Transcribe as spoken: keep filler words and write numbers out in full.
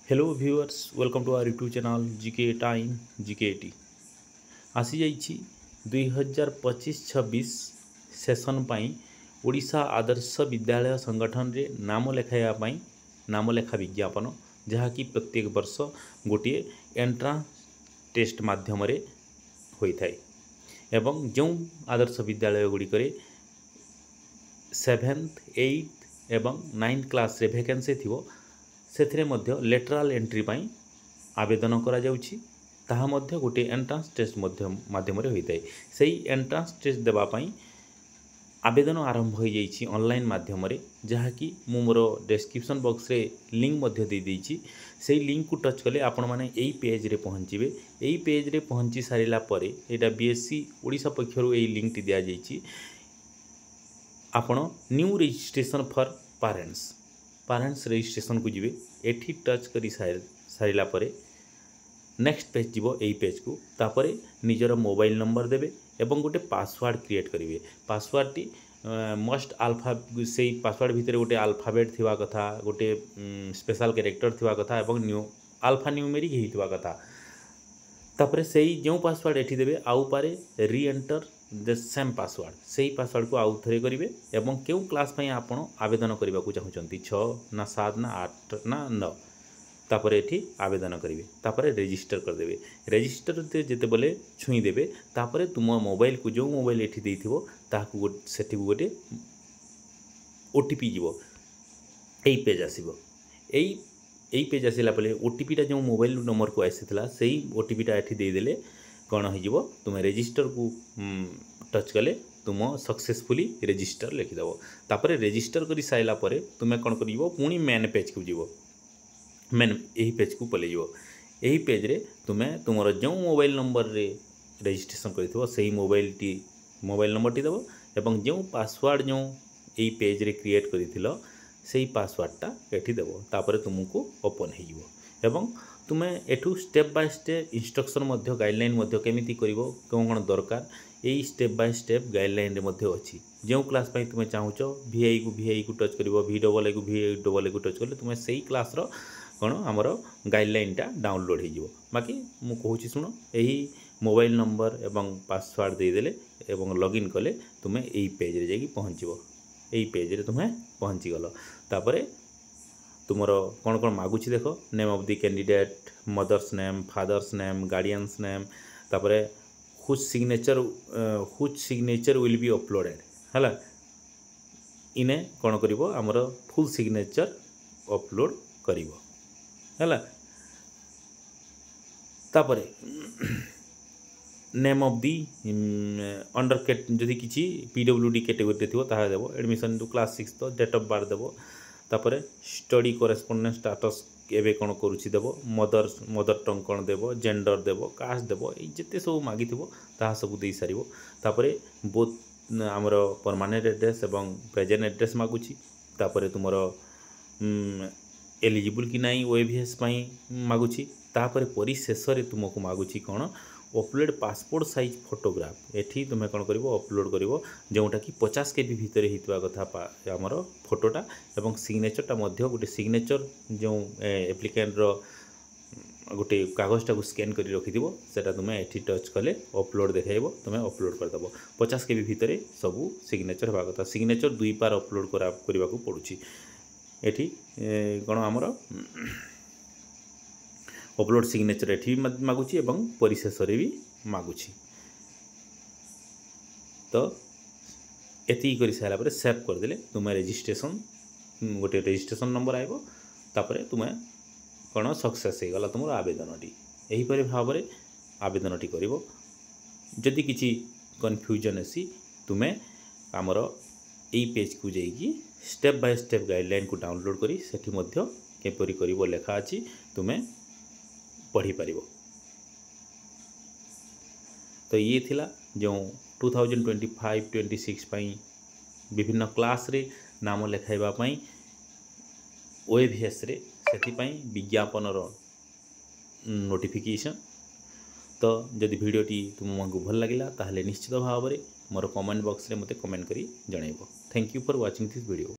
Hello viewers welcome to our YouTube channel GK time GK टी आसी जाइछि दुई हजार पच्चीस छब्बीस सेशन पाई ओडिशा आदर्श विद्यालय संगठन रे नाम लेखाइबा पाई नाम लेखा विज्ञापन जहाँकि प्रत्येक वर्ष गोटे एंट्रांस टेस्ट माध्यम रे होइथाय एवं जो आदर्श विद्यालय गुड़िक सेवेन्थ एट एवं नाइन्थ क्लास रे वैकेंसी थिवो से लेटराल एंट्री पाई आवेदन करा जाउछि ताहा मध्य गोटे एंट्रांस टेस्ट माध्यम रे होइताय सेही एंट्रांस टेस्ट देबा पाई आवेदन आरंभ हो जाइछि ऑनलाइन माध्यम रे जहाँकि मु मोर डिस्क्रिप्शन बॉक्स रे लिंक मध्य दे देइछि सेही लिंक को टच कले आपण माने एई पेज रे पहुँचबे एई पेज रे पहुँची सारिला परे एटा बीएससी ओडिशा पक्षरु एई लिंक टी दिया जाइछि आपण new registration for parents parents registration को जीवे एठी टच करी सारिला परे नेक्स्ट पेज जीवो एई पेज को तापरे निजर मोबाइल नंबर देबे एवं गोटे पासवर्ड क्रिएट करिवे पासवर्ड टी मस्ट अल्फा से पासवर्ड भितर गोटे अल्फाबेट थिवा कथा गोटे स्पेशल कैरेक्टर थिवा कथा एवं न्यू अल्फा न्यूमेरिक हेइथिवा कथा तापरे सेही जो पासवर्ड एठी देबे आउ पारे री एंटर द सेम पासवर्ड से ही पासवर्ड को आउ थे करेंगे एवं क्यों क्लास पे आपण आवेदन करने को चाहते छः ना सात ना आठ ना नौ तापर एठी आवेदन करेंगे तापर रजिस्टर करदे रजिस्टर जिते बोले छुई देवे तापर तुम मोबाइल को जो मोबाइल एठी देइथिबो ताकू सेठी गोटे ओटीपी जीवो एई पेज आसीबो एई एई पेज आसिला पले ओटीपी टा जो मोबाइल नंबर को आसीथिला सेही ओटीपी टा एठी दे देले कौन हो तुम रजिस्टर को टच कले तुम सक्सेसफुली रजिस्टर लिखिदेव तापर रजिस्टर कर सारा पर तुम कौन कर पुणी मेन पेज को जीव मेन यही पेज को पलि यही पेज रे तुम तुम जो मोबाइल नंबर रे रजिस्ट्रेशन कर से मोबाइल टी मोबाइल नंबर टी देव एवं जो पासवर्ड जो यही पेज रे क्रिएट कर से पासवर्डटा ये देव तापर तुमको ओपन हो तुम्हें एठू स्टेप बाय स्टेप इंस्ट्रक्शन मध्य गाइडलाइन मध्य केमिति करिवो कौन कौन दरकार यही स्टेप बाय स्टेप गाइडलाइन रे मध्य अछि जो क्लास पाई तुम चाहूच वीआई को वीआई को टच करिवो वी डबल ए को वी डबल ए को टच कले तुम सेही क्लास रो कौन आमर गाइडलाइन टा डाउनलोड हो बाकी मु कहूची सुनो यही मोबाइल नंबर एवं पासवर्ड दे देले एवं लॉगिन कले तुम यही पेज रे जाई पहुँचबो यही पेज रे तुम पहुँची गलो तापरे तुमर कौन कौन मागुच देख name of the candidate mother's name father's name guardian's name तापरे whose signature whose signature will be uploaded है इने कौन करिवो आमर फुल सिग्नेचर अपलोड करिवो है तापरे नेम ऑफ दी अंडर जदि किसी पीडब्ल्यूडी कैटेगरी थी ताहा देव एडमिशन टू क्लास सिक्स तो डेट ऑफ बर्थ देव तापर स्टडी करेस्पोंडेंस स्टाटस एवं कौन करुच्ची देव मदर मदर टंग कौन देव जेंडर देव कास्ट देव ये सब मागी ताहा सब दे सार तापर बोथ आमर परमानेंट एड्रेस एवं प्रेजेंट एड्रेस मागुची तापर तुमर एलिजिबल कि नाई ओएवीएस मागुची तापर परिशेष तुमको मागुची कौन अपलोड पासपोर्ट साइज फोटोग्राफ एठी तुम कौन कर अपलोड कर जोटा कि पचास के बी भितर होता कथा आमर फोटोटा एवं सिग्नेचरटा गोटे सिग्नेचर जो एप्लिकेंट रो गोटे कागजटा को स्कैन कर रखि सेटा तुम एठी टच कले अपलोड देखाइब तुम अपलोड करदेव पचास के बी भितर सबू सिग्नेचर हवा कथा सिग्नेचर दुई पार अपलोड करने को पड़ुछि एठी कौन आमर अपलोड सिग्नेचर एठी मागुची एवं परिशेष भी मागुची तो एति कर सारा पर सेव करदे तुम रजिस्ट्रेशन गोटे रजिस्ट्रेशन नंबर आइबो तापरे तुम कौन सक्सेस हो गला तुम आवेदनटी यहीपर भाव में आवेदनटी करिवो जदि किसी कन्फ्यूजन आसी तुम आमर यही पेज को जाइए स्टेप बाय स्टेप गाइडलाइन को डाउनलोड करी सेठी मध्य केपरि करिवो लेखा अछि तुम पढ़ी पार तो ये थिला जो two thousand twenty five twenty six विभिन्न क्लास रे नाम लेखाइबा पई ओएवीएस रे सेति पई विज्ञापन रो नोटिफिकेशन तो जदि वीडियोटी तुमको भल लगिला ताहले निश्चित भाव में मोर कमेंट बॉक्स रे मते कमेंट करी जणाइबो thank you for watching this video.